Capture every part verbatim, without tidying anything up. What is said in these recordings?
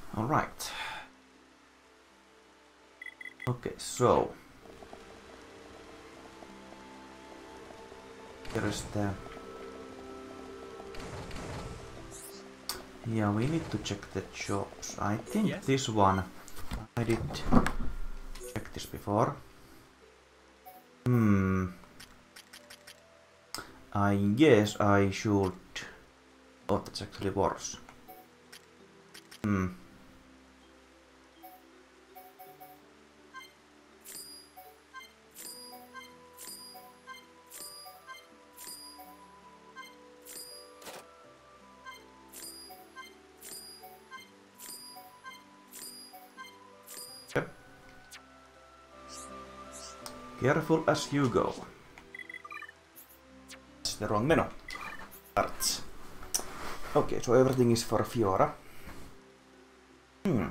All right. Okay, so there is the. Yeah, we need to check the jobs. I think yes. This one. I did check this before. Hmm. I guess I should. Oh, that's actually worse. Hmm. Yep. Careful as you go. That's the wrong menu. Arts. Okay, so everything is for Fiora. Hmm.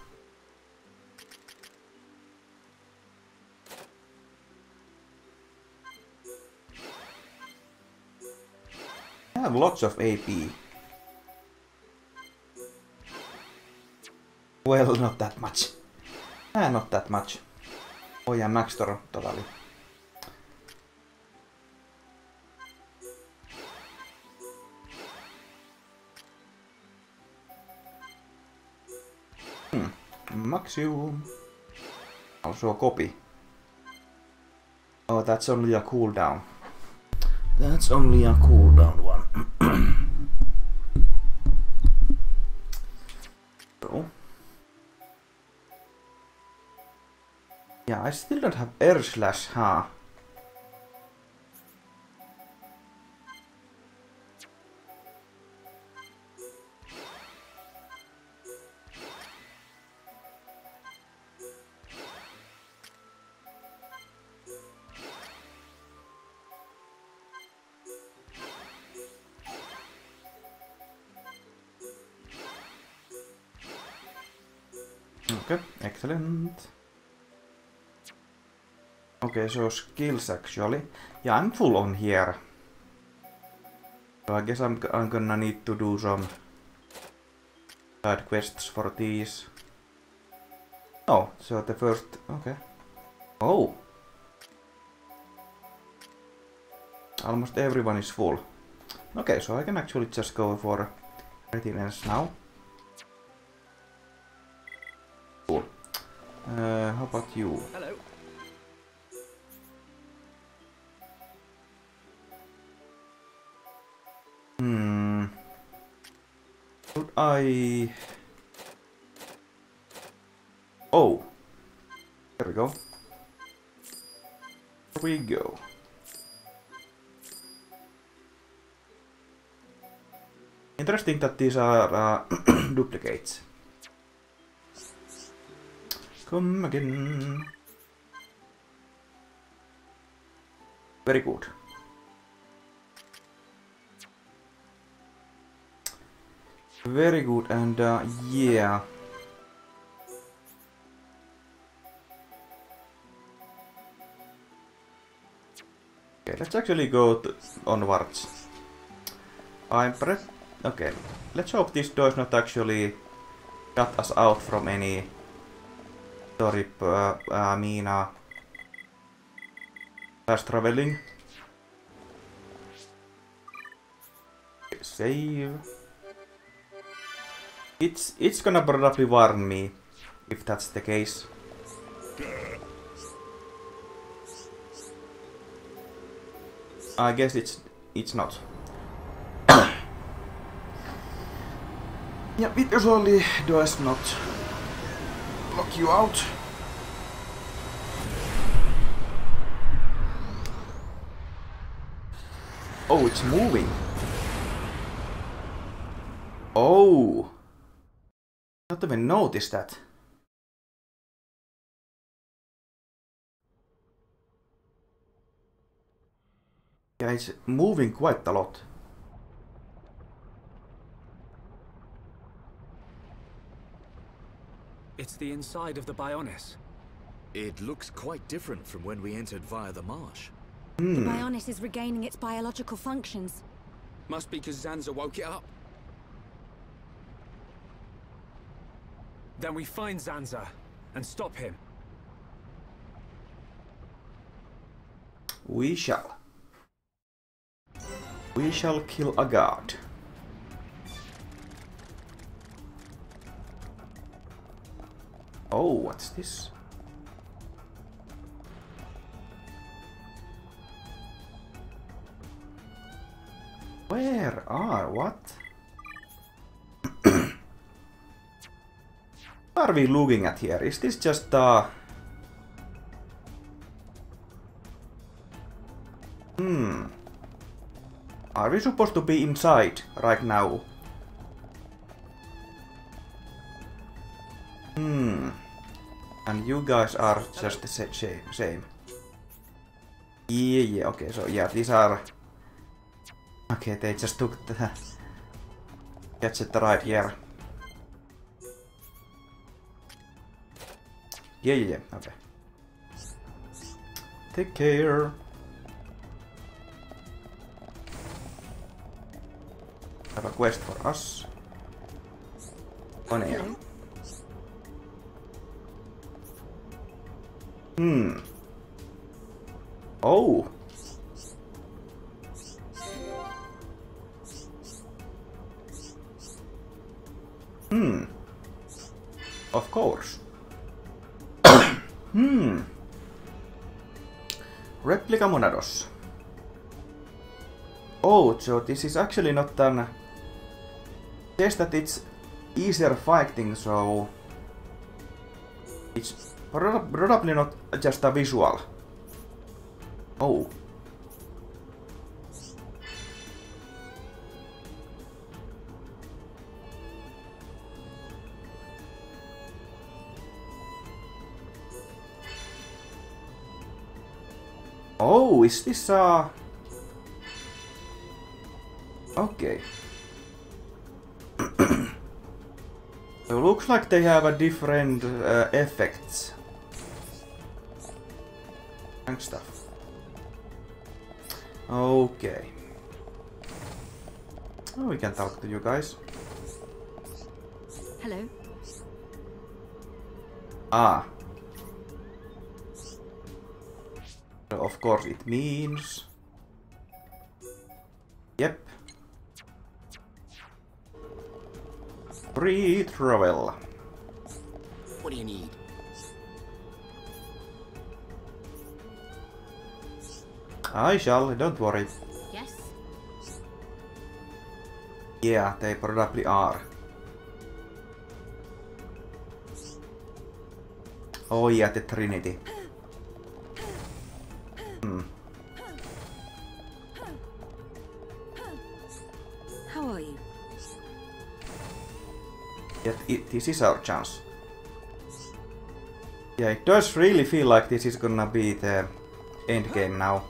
I have lots of A P. Well, not that much. Ah, not that much. Oh yeah, max totally. Hmm. Maximum. Also a copy. Oh, that's only a cooldown. That's only a cooldown one. So. Yeah, I still don't have air slash, huh? Okay, excellent. Okay, so skills actually. Yeah, I'm full on here. So I guess I'm, I'm gonna need to do some side quests for these. Oh, so the first... okay. Oh! Almost everyone is full. Okay, so I can actually just go for readiness now. Cool. Uh, how about you? Hello. Hmm. Should I... Oh! There we go. There we go. Interesting that these are uh, duplicates. Come again. Very good. Very good, and uh, yeah. Okay, let's actually go to onwards. I'm pre- okay, let's hope this does not actually cut us out from any story, uh, I mean, uh, fast traveling. Okay, save. It's it's gonna probably warn me if that's the case. I guess it's it's not. Yeah, it usually does not lock you out. Oh, it's moving. Oh, not even noticed that. Yeah, it's moving quite a lot. It's the inside of the Bionis. It looks quite different from when we entered via the marsh. Hmm. The Bionis is regaining its biological functions. Must be because Zanza woke it up. Then we find Zanza and stop him. We shall. We shall kill a god. Oh, what's this? Where are what? What are we looking at here? Is this just uh Hmm. Are we supposed to be inside right now? Hmm. And you guys are just the same. Yeah, yeah, okay, so yeah, these are... Okay, they just took the gadget right here. Yeah, yeah, yeah, okay. Take care. Have a quest for us. On air. Hmm. Oh. Hmm. Of course. Hmm. Replica Monados. Oh, so this is actually not an... Says that it's easier fighting, so... It's probably not just a visual. Oh. Oh, is this a... Okay. So looks like they have a different uh, effects and stuff. Okay. Oh, we can talk to you guys. Hello. Ah. So of course it means... Yep. Free travel. What do you need? I shall, don't worry. Yes. Yeah, they probably are. Oh yeah, the Trinity. Hmm. How are you? Yet it, this is our chance. Yeah, it does really feel like this is gonna be the end game now.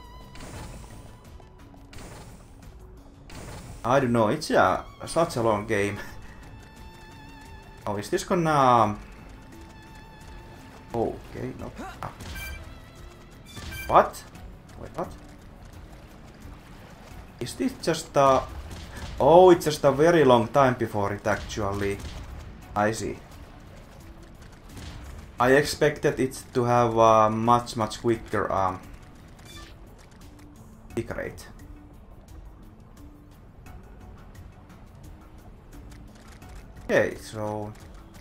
I don't know, it's a, such a long game. Oh, is this gonna... Okay, no. Ah. What? Wait, what? Is this just a... Oh, it's just a very long time before it actually... I see. I expected it to have a much, much quicker um, tick rate. Okay, so...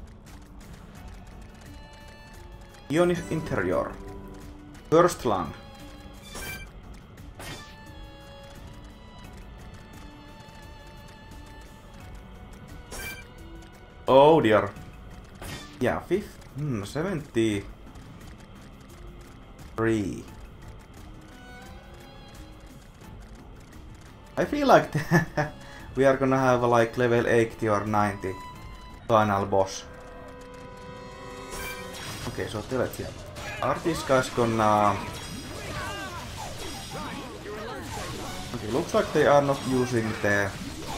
Ion Interior. First lung. Oh dear. Yeah, fifth, hmm, seventy-three. I feel like we are gonna have like level eighty or ninety final boss. Okay, so let's see. Are these guys gonna... Okay, looks like they are not using the...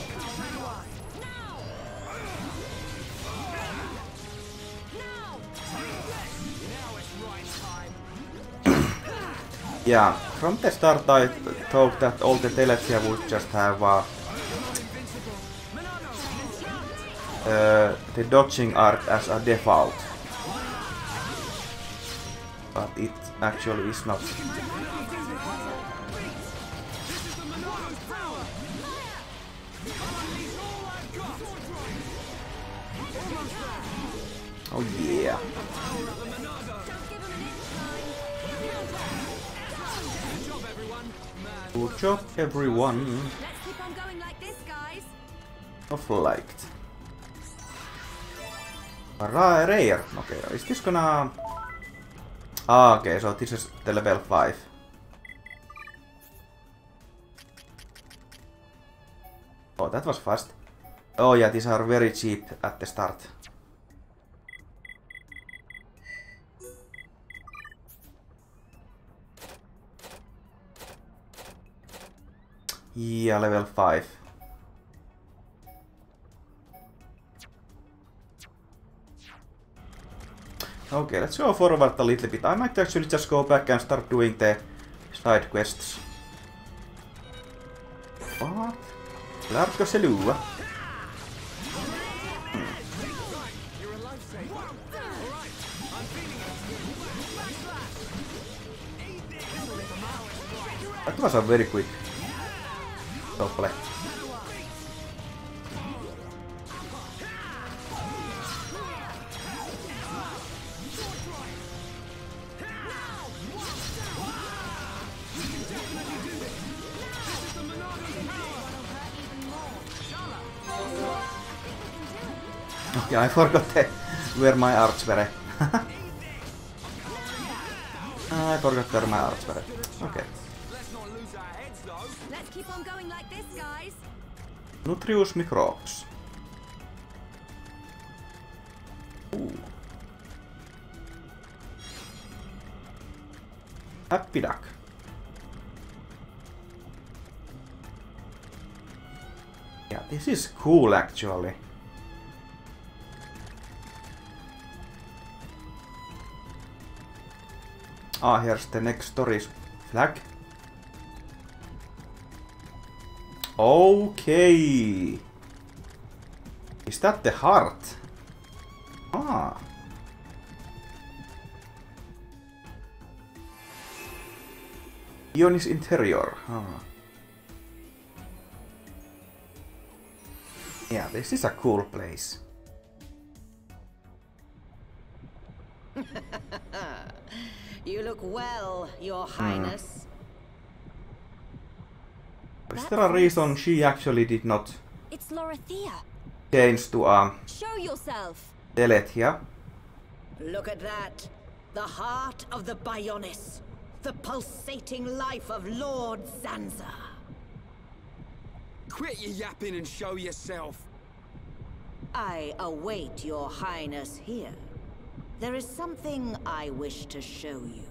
Yeah, from the start I thought that all the Teletia would just have uh, uh, uh, the dodging arc as a default. But it actually is not. Oh yeah. Good job, everyone. Let's keep on going like this, guys. Of liked. Ra rare. Okay, is this gonna... Ah, okay, so this is the level five. Oh, that was fast. Oh yeah, these are very cheap at the start. Yeah, level five. Okay, let's go forward a little bit. I might actually just go back and start doing the side quests. What? Largo se lyua. That was a very quick play. Okay, I forgot to wear my archberet. I forgot to wear my archberet. Okay. Let's keep on going like this, guys. Nutrius microbes. Ooh. Happy duck. Yeah, this is cool actually. Ah, here's the next story's flag. Okay. Is that the heart? Ah. Ionis interior. Ah. Yeah, this is a cool place. You look well, Your Highness. Is there a reason she actually did not It's Lorithia. change to a Show yourself. Delethia? Look at that. The heart of the Bionis. The pulsating life of Lord Zanza. Quit your yapping and show yourself. I await Your Highness here. There is something I wish to show you.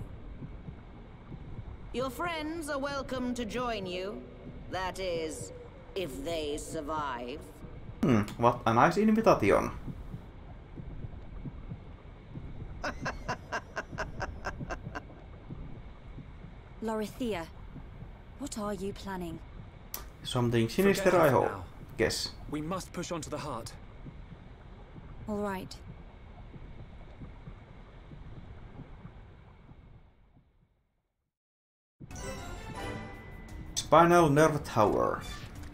Your friends are welcome to join you. That is, if they survive. Hmm, what a nice invitation. Lorithia, what are you planning? Something sinister, Forget I her for hope. now. Guess. We must push on to the heart. All right. Spinal Nerve Tower.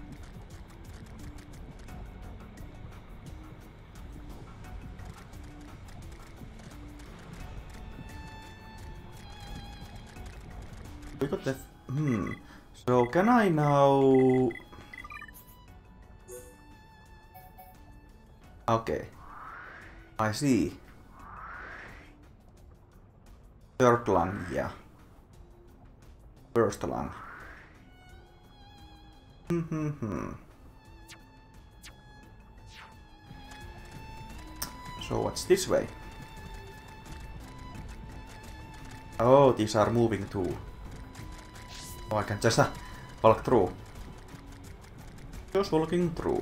We got the... Hmm. So can I now... Okay. I see. Third lung, yeah. First lung. Hmm hmm hmm. So what's this way? Oh, these are moving too. Oh, I can just uh, walk through. Just walking through.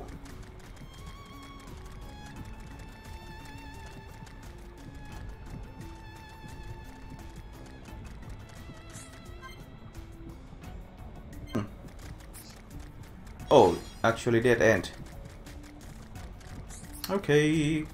Hmm. Oh, actually dead end. Okay.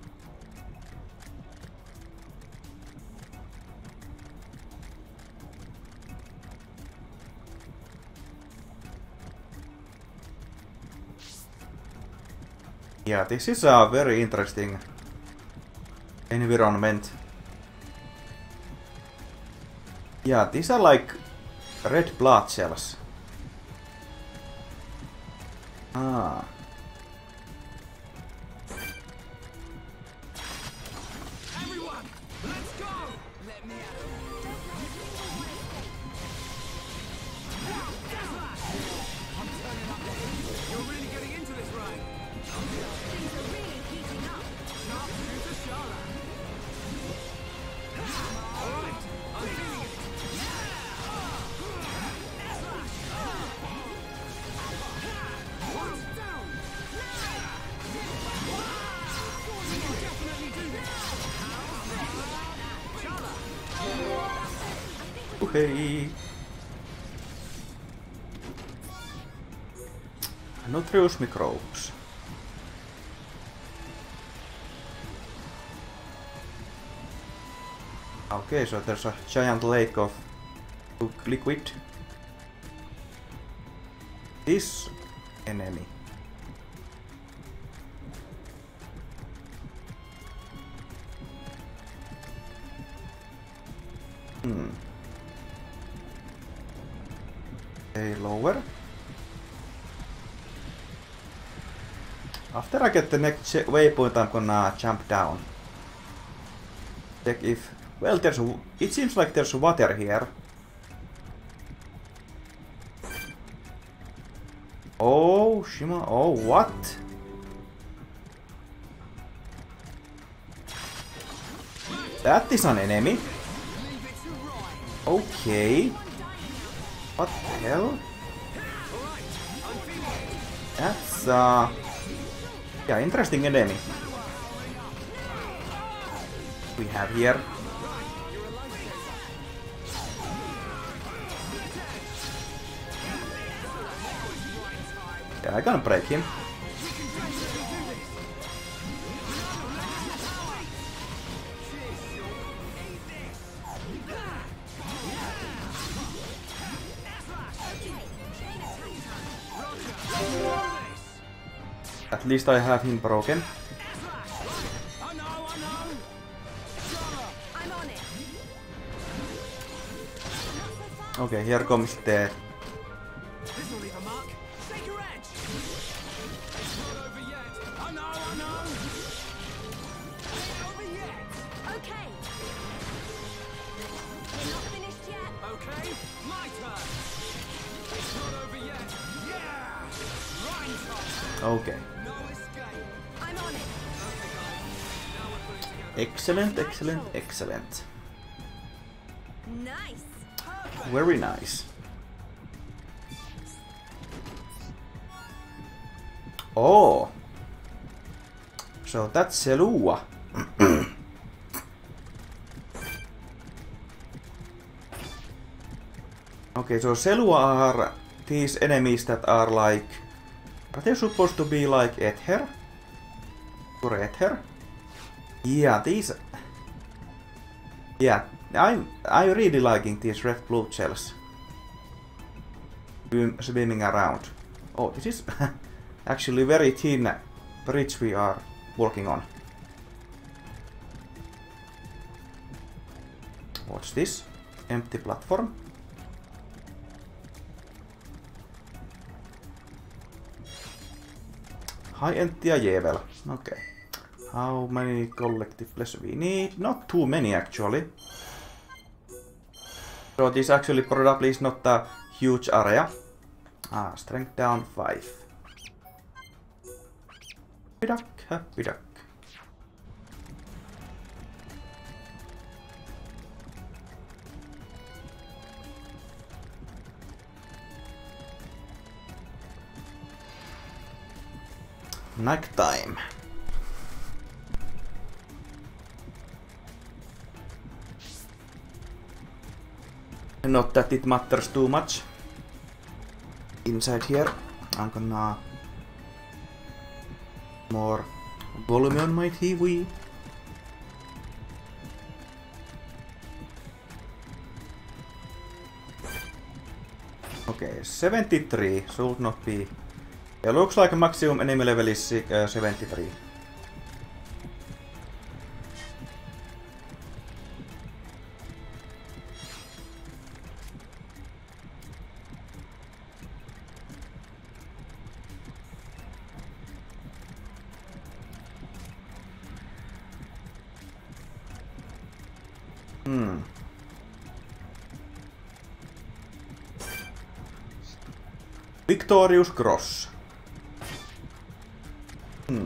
Yeah, this is a very interesting environment. Yeah, these are like red blood cells. Ah. Everyone, let's go! Let me at him. I'm turning up the heat. You're really getting into this, right? Things are really heating up. Sharp shooter Shala. All right, I'm feeling it. Okay. Nutrius microbes. Okay, so there's a giant lake of liquid. This enemy. Hmm. Okay, lower. After I get the next waypoint, I'm gonna jump down. Check if... Well, there's... a, it seems like there's water here. Oh, Shima... Oh, what? That is an enemy. Okay. What the hell? That's uh... yeah, interesting enemy. We have here. Yeah, I'm gonna break him. At least I have him broken. Okay, here comes the... This'll leave a mark. Take your edge. It's not over yet. I know, I know. Not over yet. Okay. We're not finished yet. Okay, my turn. It's not over yet. Yeah. Rhine top. Okay. No escape. I'm on it. Okay, guys. Now we're putting together. Excellent, excellent, excellent. Nice. Very nice. Oh! So that's Selua. Okay, so Selua are these enemies that are like... Are they supposed to be like Ether? Or Ether? Yeah, these... Yeah, I'm, I'm really liking these red blood cells. Swimming around. Oh, this is actually very thin bridge we are walking on. What's this? Empty platform. High-end Jävel. Okay. How many collective flesh we need? Not too many actually. So this actually probably is not a huge area. Ah, strength down five. Happy duck, happy duck. Night time. Not that it matters too much. Inside here, I'm gonna more Follow me on my T V. Okay, seventy-three should not be. It looks like maximum enemy level is uh, seventy-three. Hmm. Victorious Cross. Hmm.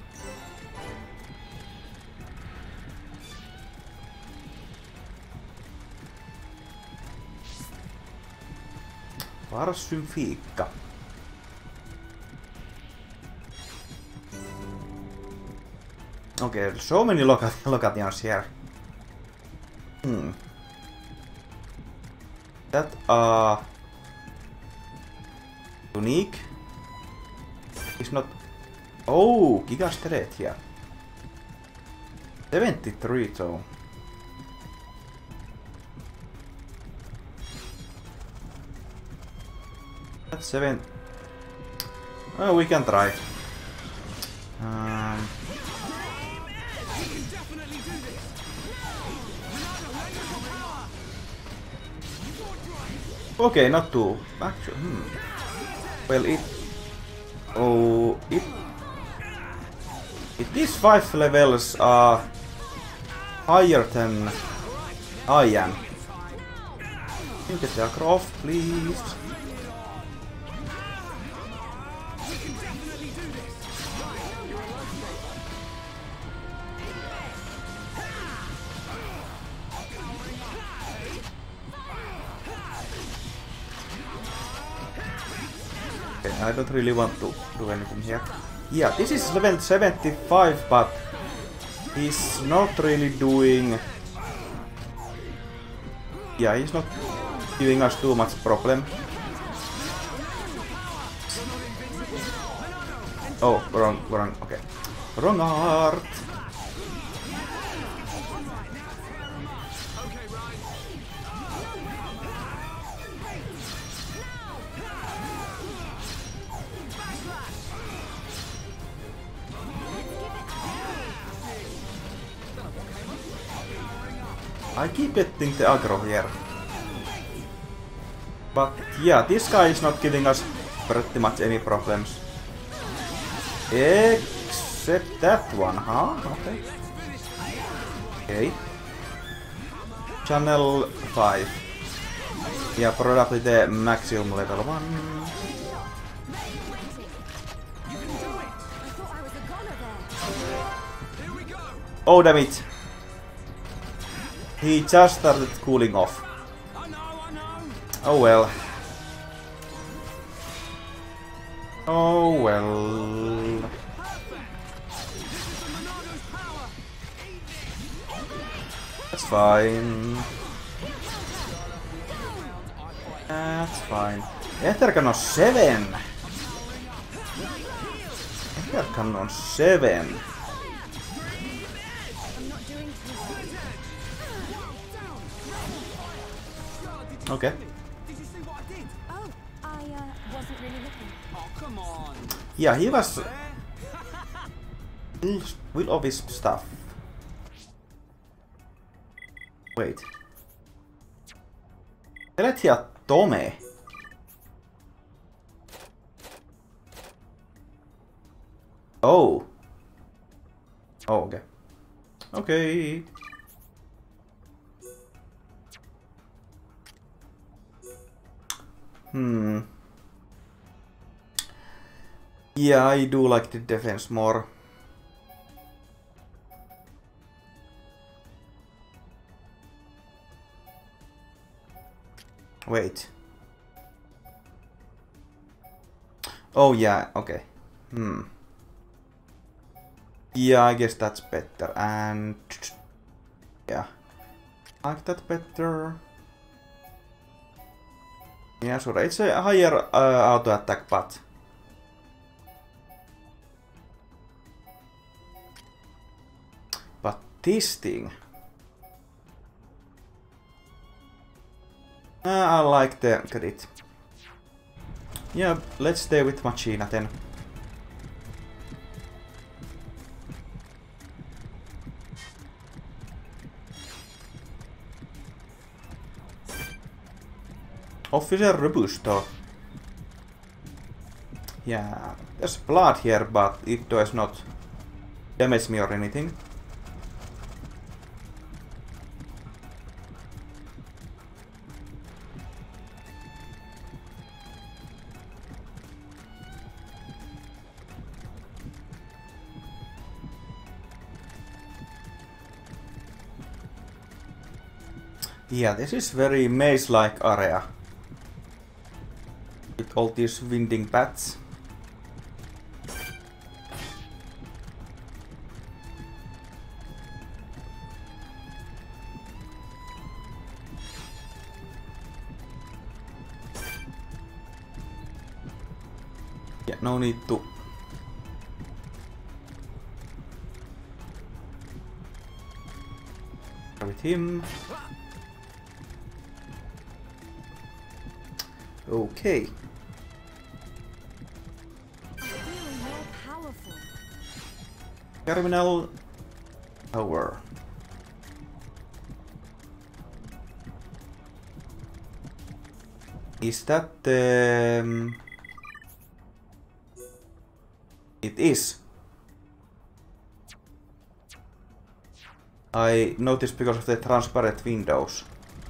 Parsymfiikka. Okay, so many loca locations here. Hmm. That are unique. It's not. Oh, Gigastelet here. seventy-three though. That's seven. Oh, we can try. Um. Okay, not too. Actually, hmm. Well, it. Oh, it. If these five levels are higher than I am. Can you get the Agrof, please? I don't really want to do anything here. Yeah, this is level seventy-five, but he's not really doing... Yeah, he's not giving us too much problem. Oh, wrong, wrong, okay. Wrong art! I keep getting the aggro here. But yeah, this guy is not giving us pretty much any problems. Except that one, huh? Okay. Okay. Channel five. Yeah, probably the maximum level one. Oh, damn it. He just started cooling off. Oh well. Oh well. That's fine. That's fine. Ethercannon seven. Ethercannon seven. Okay. Did you see what I did? Oh, I uh, wasn't really looking. Oh, come on. Yeah, he was... Will of his stuff. Wait. Teletia Tome. Oh. Oh, okay. Okay. Hmm. Yeah, I do like the defense more. Wait. Oh yeah, okay. Hmm. Yeah, I guess that's better. And yeah, I like that better. Yeah, sure. It's a higher uh, auto attack, but this thing. Uh, I like the credit. Yeah, let's stay with Machina then. Officer Robusto. Yeah, there's blood here, but it does not damage me or anything. Yeah, this is very maze-like area. With all these winding bats. Yeah, no need to. With him. Okay. Feeling more powerful. Terminal tower. Is that the... Um, it is. I noticed because of the transparent windows.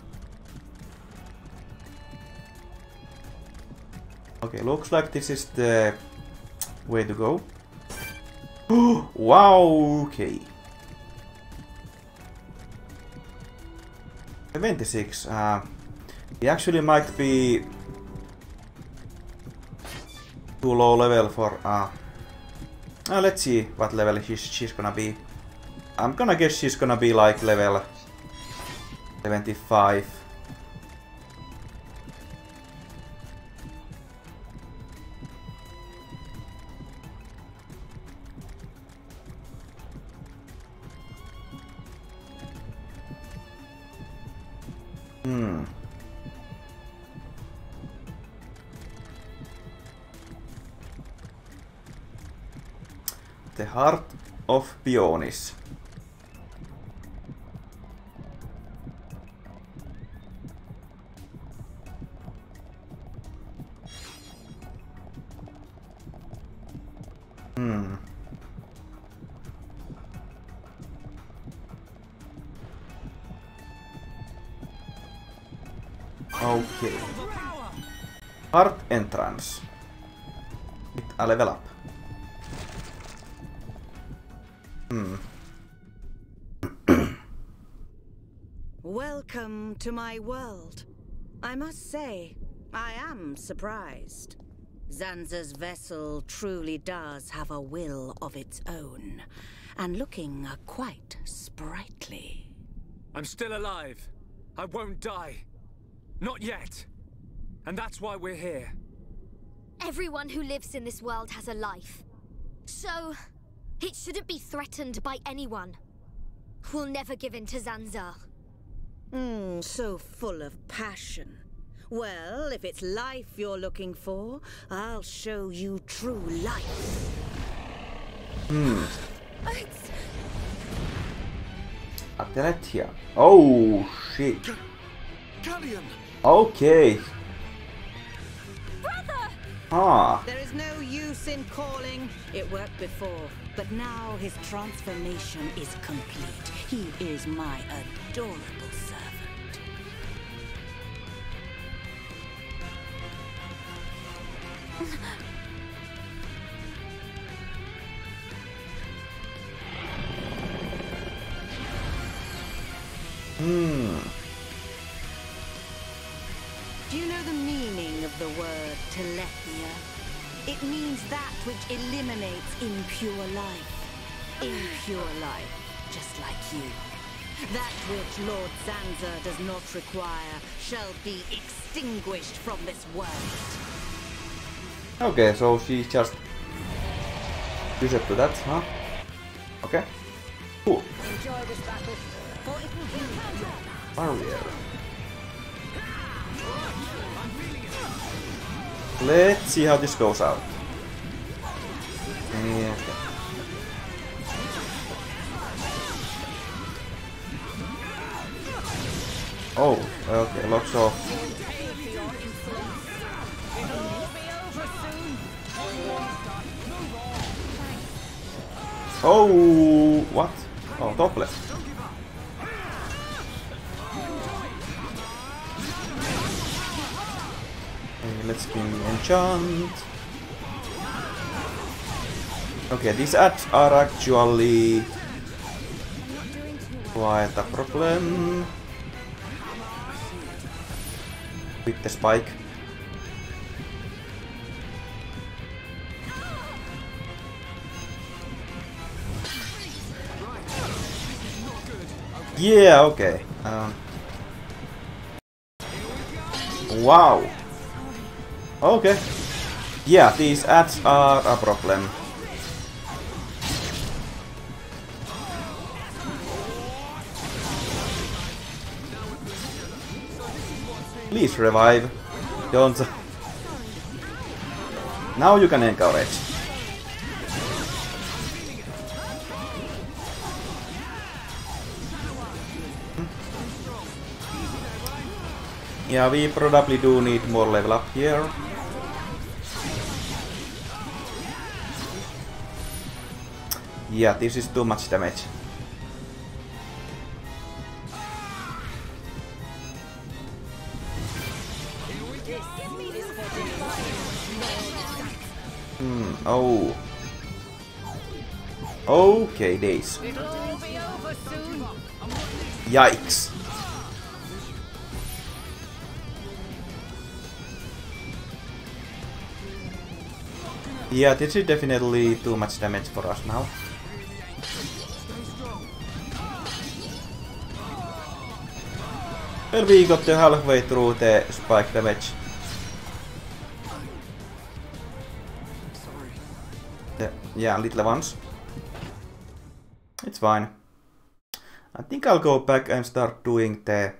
Okay, looks like this is the way to go. Wow, okay. seventy-six. Uh, he actually might be too low level for... Uh, uh, let's see what level she's, she's gonna be. I'm gonna guess she's gonna be like level seventy-five. Hmm. The Heart of Bionis. Hmm. Okay. Heart entrance. With a level up. Hmm. Welcome to my world. I must say, I am surprised. Zanza's vessel truly does have a will of its own, and looking uh, quite sprightly. I'm still alive. I won't die. Not yet. And that's why we're here. Everyone who lives in this world has a life. So, it shouldn't be threatened by anyone. We'll never give in to Zanza. Hmm, so full of passion. Well, if it's life you're looking for, I'll show you true life. Hmm. It's... Ateletia. Oh shit. Galleon! Okay. Brother! Ah. There is no use in calling. It worked before, but now his transformation is complete. He is my adorable servant. Hmm. Do you know the meaning of the word Telethia? It means that which eliminates impure life. Impure life, just like you. That which Lord Zanza does not require shall be extinguished from this world. Okay, so she just used to that, huh? Okay. Cool. Enjoy this battle, for it will be Barrier. Let's see how this goes out. Yeah. Oh, okay, lots of. Oh, what? Oh, top left. Okay, let's bring enchant. Okay, these ads are actually quite a problem with the spike. Yeah, okay. Um, wow. Okay. Yeah, these ads are a problem. Please revive. Don't. Now you can encourage. Yeah, we probably do need more level up here. Yeah, this is too much damage. Hmm, oh. Okay, days. Yikes. Yeah, this is definitely too much damage for us now. Well, we got the halfway through the spike damage. The, yeah, little ones. It's fine. I think I'll go back and start doing the...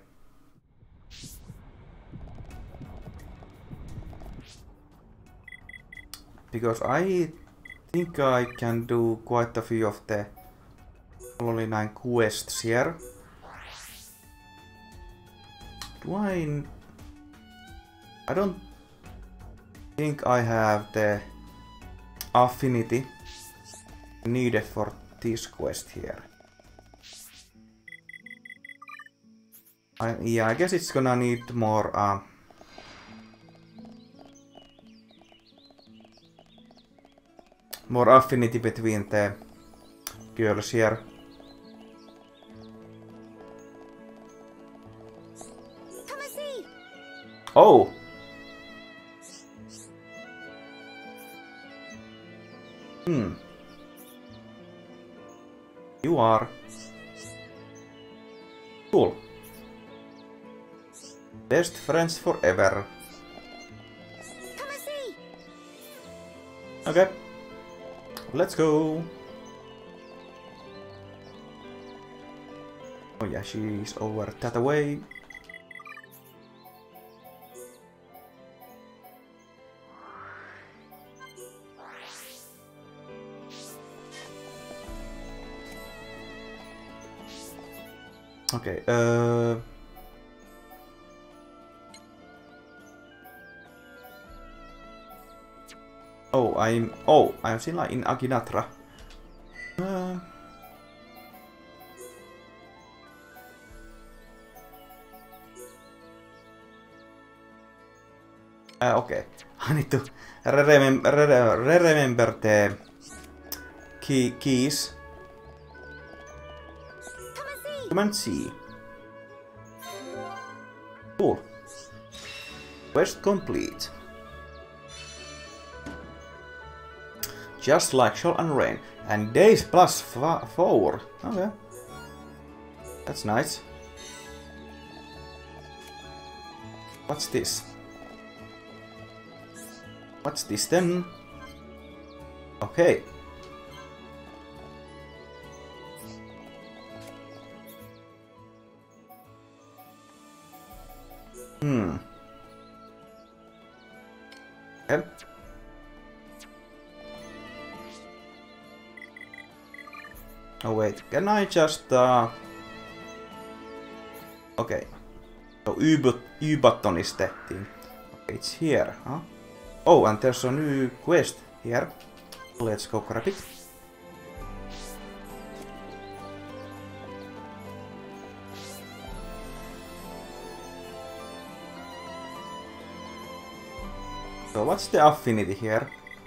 Because I think I can do quite a few of the only nine quests here. Do I... I don't think I have the affinity needed for this quest here. I, yeah, I guess it's gonna need more... Uh, more affinity between the girls here. Come and see. Oh! Hmm. You are. Cool. Best friends forever. Come and see. Okay. Let's go. Oh yeah, she's over that way. Okay, uh... Oh, I'm... Oh, I'm still in Aginatra. Uh... Uh, okay, I need to re-remember re re the key keys. Come and see. Cool. Quest complete. Just like Shoal and Rain. And days plus four. Okay. That's nice. What's this? What's this then? Okay. Hmm. Okay. Oh wait, can I just... Uh... Okay. So Y-button is that thing. Okay, it's here, huh? Oh, and there's a new quest here. Let's go grab it. So what's the affinity here?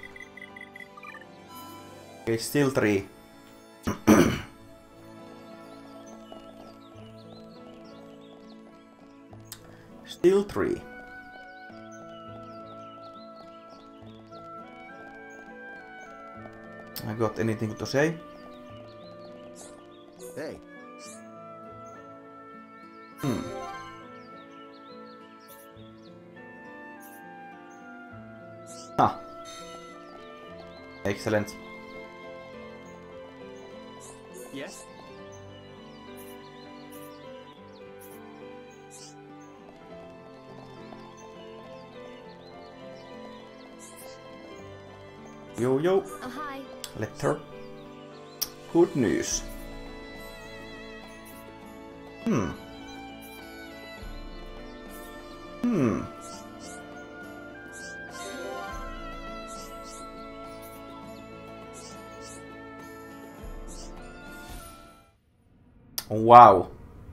Okay, still three. Still three. I got anything to say? Hey. Hmm. Ah. Excellent. Yes? Yo yo. Oh, hi. Letter. Good news. Hmm. Hmm. Wow.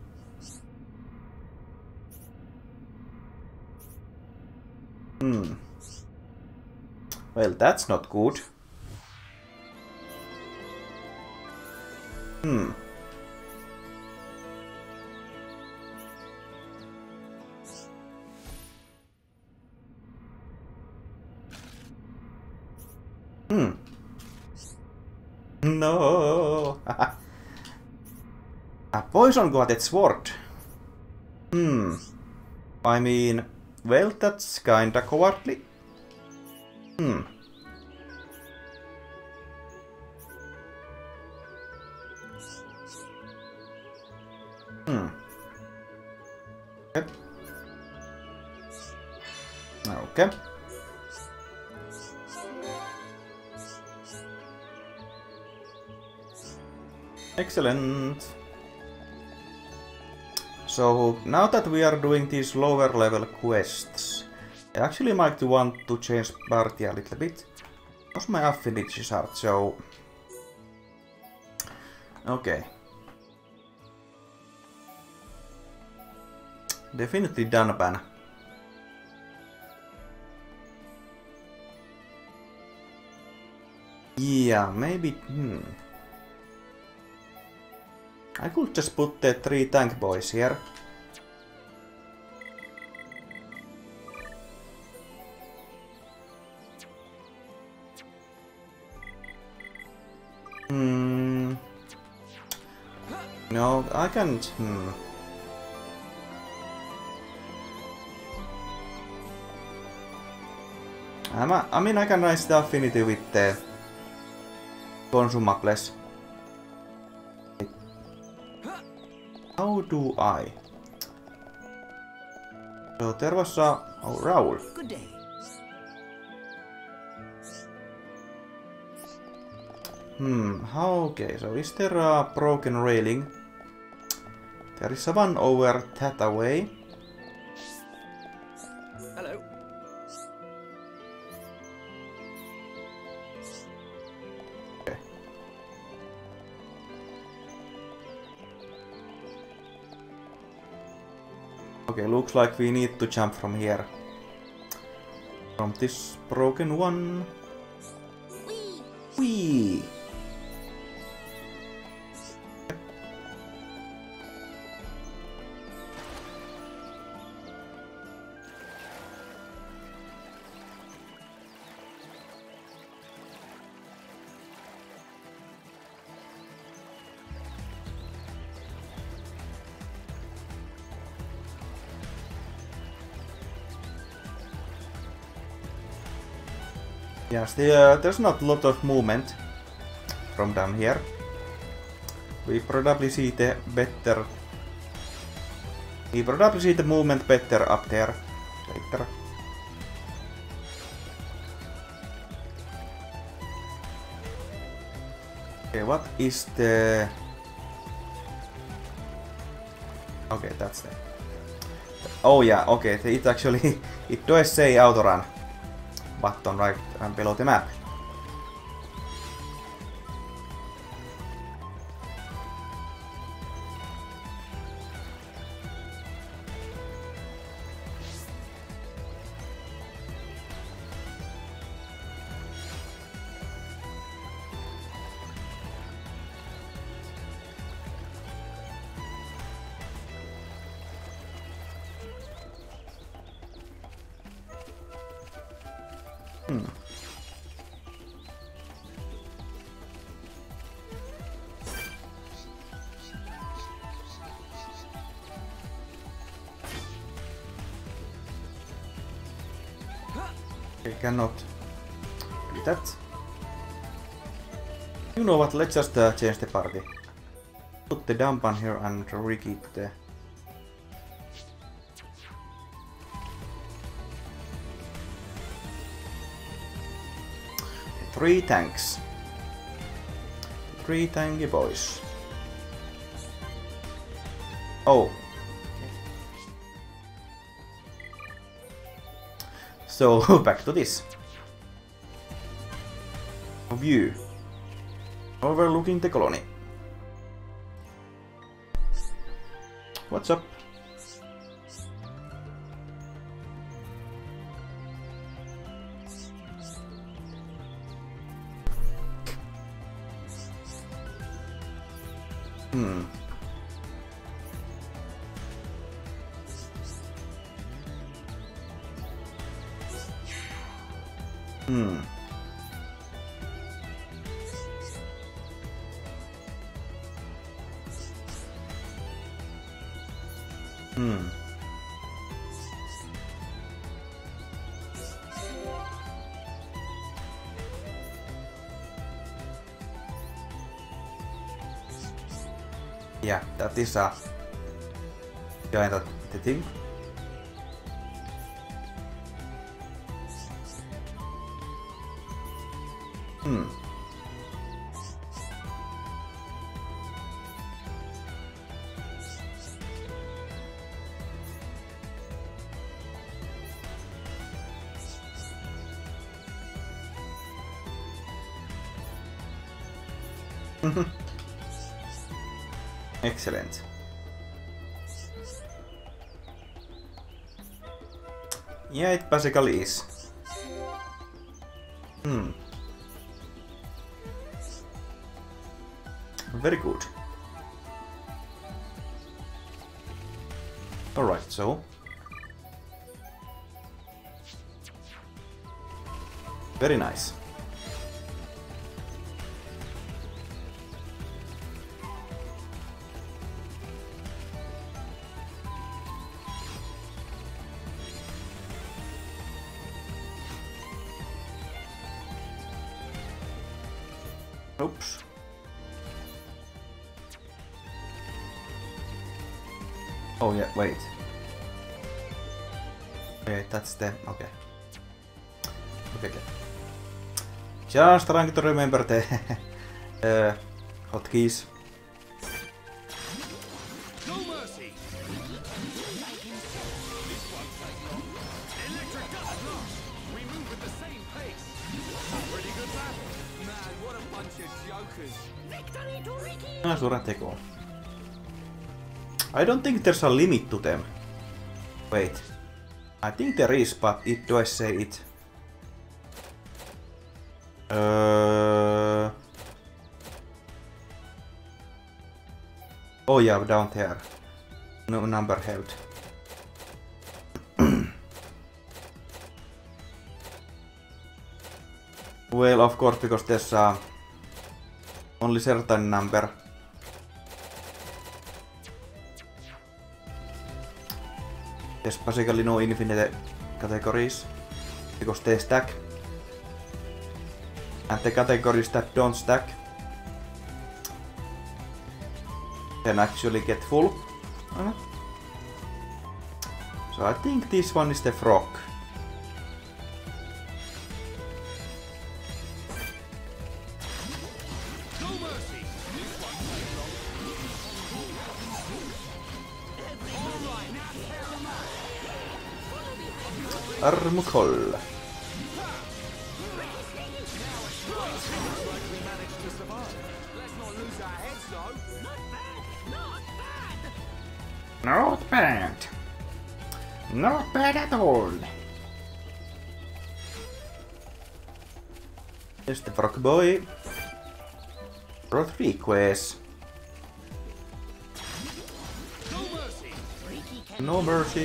Hmm. Well, that's not good. Hmm. Hmm. No. A poison-guarded sword. Hmm. I mean, well, that's kinda cowardly. Hmm. Hmm. Okay. Okay. Excellent. So now that we are doing these lower level quests, I actually might want to change party a little bit. Because my affinities are so... Okay. Definitely Dunban. Yeah, maybe... Hmm. I could just put the three tank boys here. Hmm. No, I can't. Hmm. I'm a, I mean, I can raise the affinity with the consumables. How do I? So there was a... Oh, Raoul. Good day. Hmm, how... Okay, so is there a broken railing? There is a one over that away. Hello. Okay. Okay, looks like we need to jump from here. From this broken one. Whee! Yes, the, uh, there's not a lot of movement from down here. We probably see the better We probably see the movement better up there later. Okay, what is the... Okay, that's the... Oh yeah, okay, it actually... it does say autorun button right below the map. Hmm. We cannot do that. You know what, let's just uh, change the party. Put the dump on here and re-keep the... Three tanks. Three tanky boys. Oh. So, back to this. View. Overlooking the colony. What's up? Hmm. Hmm. Hmm. Yeah, that is a kind of the thing. Hmm. Excellent. Yeah, it basically is. Hmm. Very good. Alright, so... Very nice. Oops. Oh yeah, wait. Okay, that's the... okay. Okay, okay. Just trying to remember the uh, hotkeys. No mercy. This won't take long. Electric dust blast. We move at the same pace. Pretty good battle. Man, what a bunch of jokers. Victory to Ricky. Ah, suora teko. I don't think there's a limit to them. Wait. I think there is, but it does say it. Uh... Oh yeah, down there. No number held. Well, of course, because there's uh, only certain number. There's basically no infinite categories because they stack. And the categories that don't stack can actually get full. Uh, So I think this one is the frog. Armukoll. Not bad. Not bad at all. Here's the frog boy. Rodriguez. No mercy.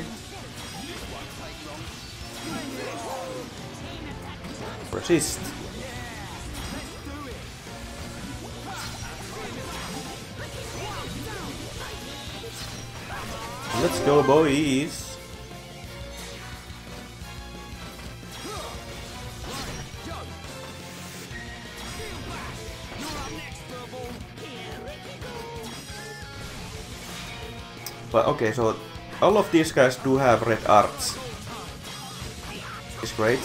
Resist. Let's go, boys. But okay, so all of these guys do have red arts. It's great.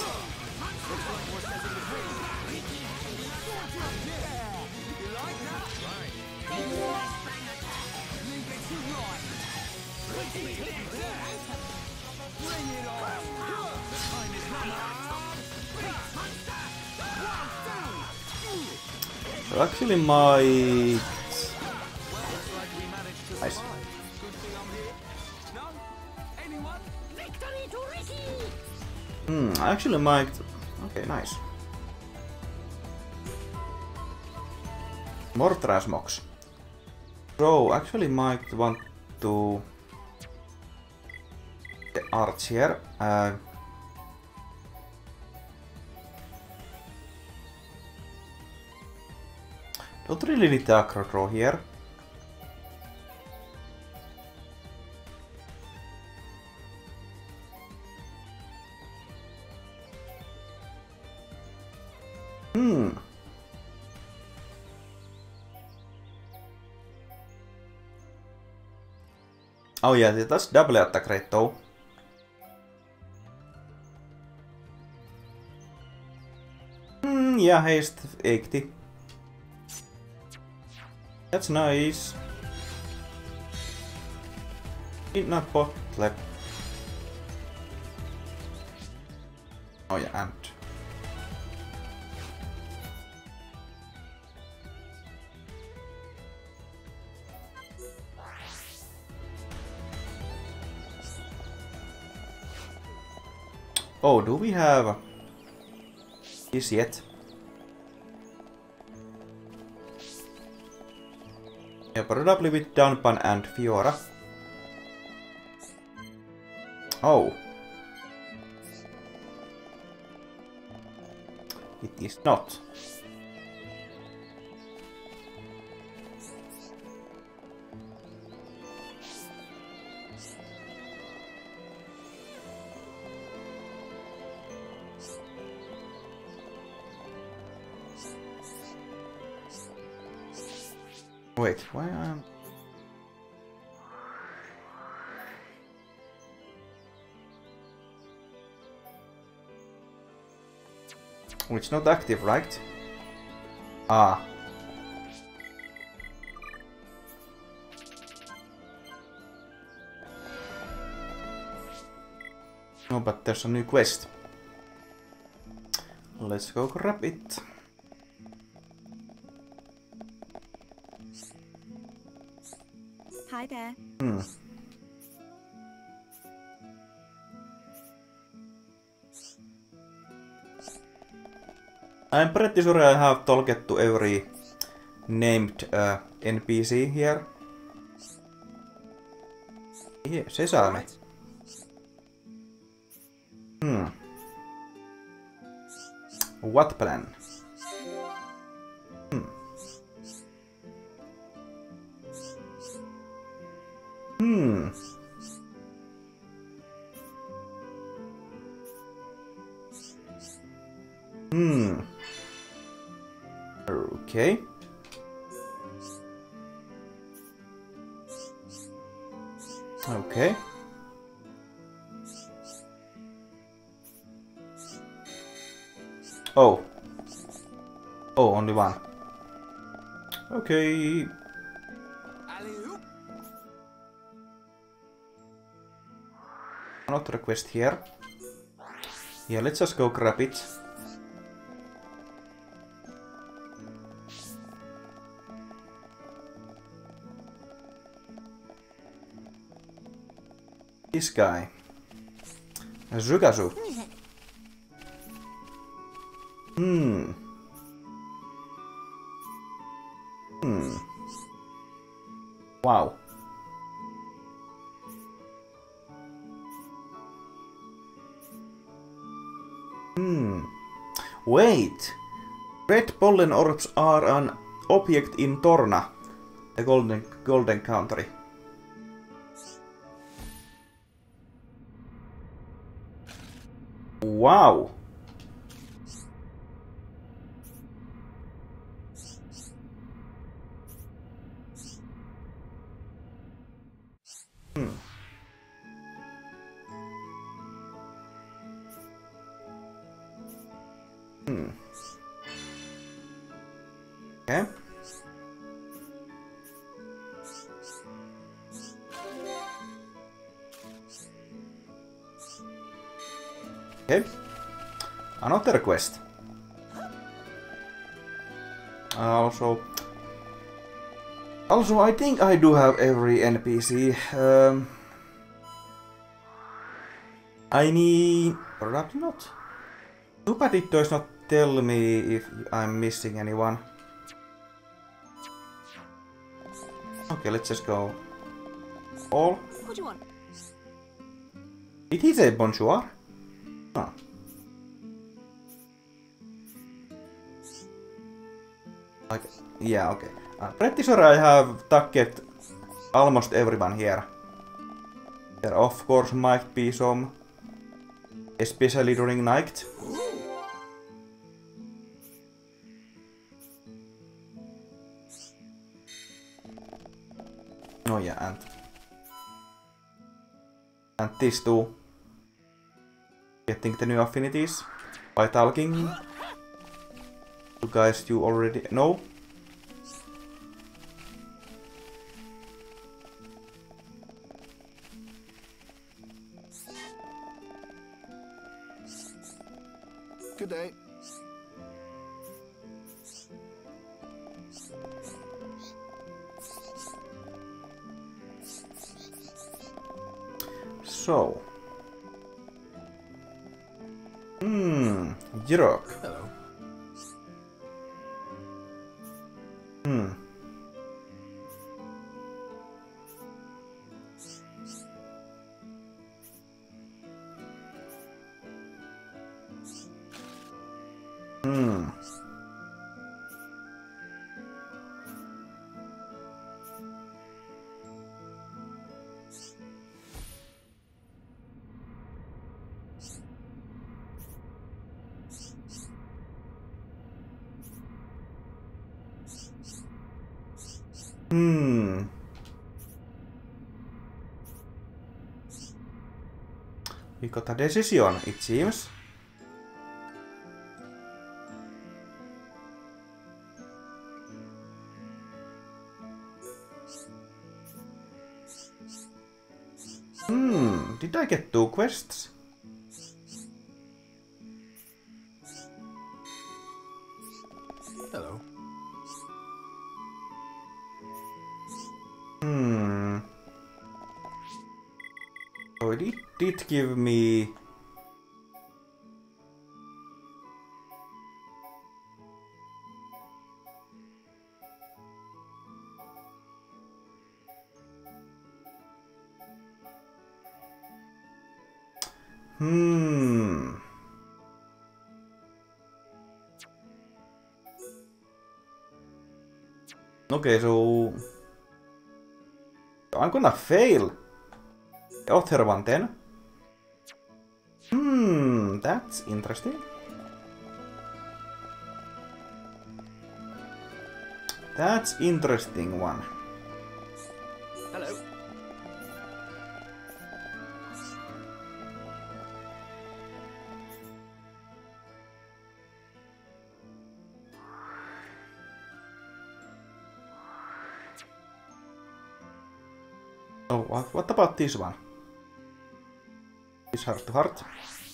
So actually might... Nice. Hmm, I actually might... Okay, nice. More transmogs. So, actually might want to... The arts here. Uh, don't really need the acro draw here. Hmm. Oh yeah, that's double attack rate though. Hmm, yeah, haste eighty. That's nice. Did not botlep. Oh yeah, and oh, do we have this yet? Yeah, probably with Dunpan and Fiora. Oh. It is not. Wait, why am... Oh, it's not active, right? Ah. No, but there's a new quest. Let's go grab it. Hi there. Hmm. I'm pretty sure I have talked to every named uh, N P C here. Yeah, Sesame. Hmm. What plan? Hmm. Hmm. Hmm. Okay. Okay. Oh. Oh, only one. Okay. Alley-oop. Another quest here. Yeah, let's just go grab it. This guy. Zugazu. Hmm. Hmm. Wow. Hmm. Wait. Red pollen orbs are an object in Torna, the golden golden country. Wow. Hmm. Hmm. Okay. Okay. Another quest. Also, also, I think I do have every N P C. Um, I need, perhaps not. Too bad it does not tell me if I'm missing anyone. Okay, let's just go. All. What do you want? Did he say bonjour? Oh. Like, yeah, okay. I'm pretty sure I have targeted almost everyone here. There of course might be some, especially during night. Oh yeah, and and these two. Getting the new affinities by talking. You guys, you already know. Good day. So. Hmm, Jirok. Hello. Hmm. Hmm. Hmm. We got a decision, it seems. Hmm, did I get two quests? Hello. Hmm. Oh, it did give me... Hmm. Okay, so... I'm gonna fail the other one then. Hmm, that's interesting. That's interesting one. Hello. Oh, what, what about this one? This heart to heart.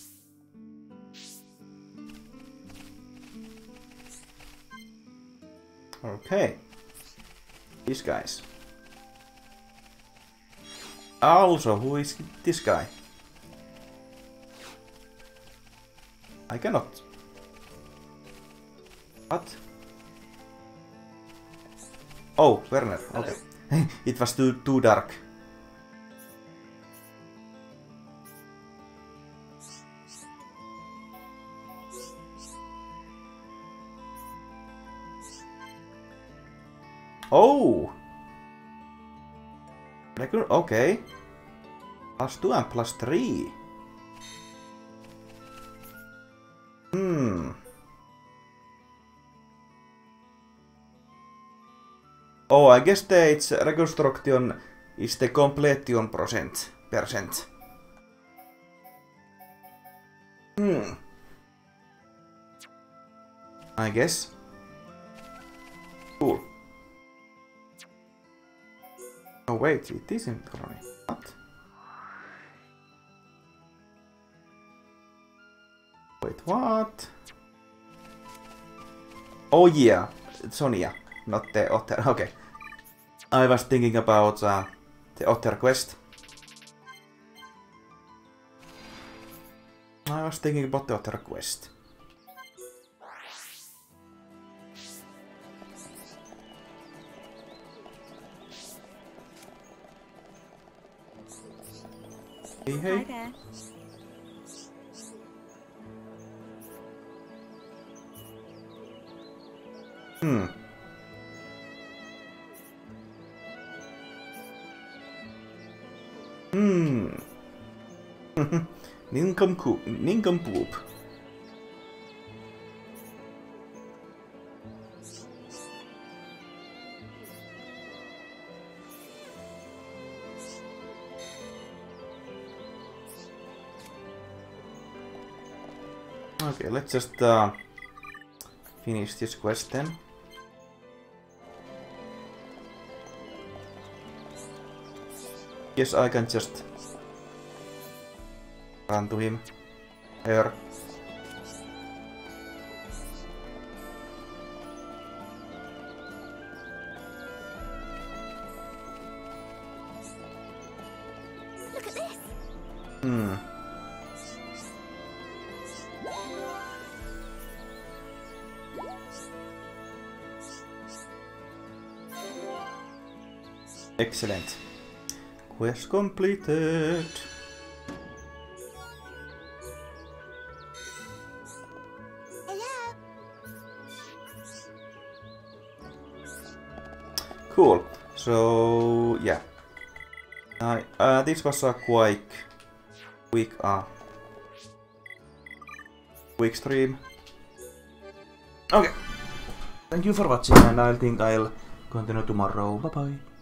Okay. These guys. Also, who is this guy? I cannot. What? Oh, Werner. Okay. It was too too dark. Oh. Okay. Plus two and plus three. Hmm. Oh, I guess the its reconstruction is the completion percent. Percent. Hmm. I guess. Cool. Oh wait, it isn't colony. What? Wait, what? Oh yeah, Sonia, not the Otter. Okay. I was thinking about uh, the Otter quest. I was thinking about the Otter quest. Hey, hey. Hi there. Hmm. Hmm. Nincompoop. Nincompoop. Okay, let's just uh, finish this quest then. Yes, I can just run to him. Her. Look at this. Hmm. Excellent. Quest completed. Hello. Cool. So yeah, uh, uh, this was a quite quick, uh, quick stream. Okay. Thank you for watching, and I think I'll continue tomorrow. Bye bye.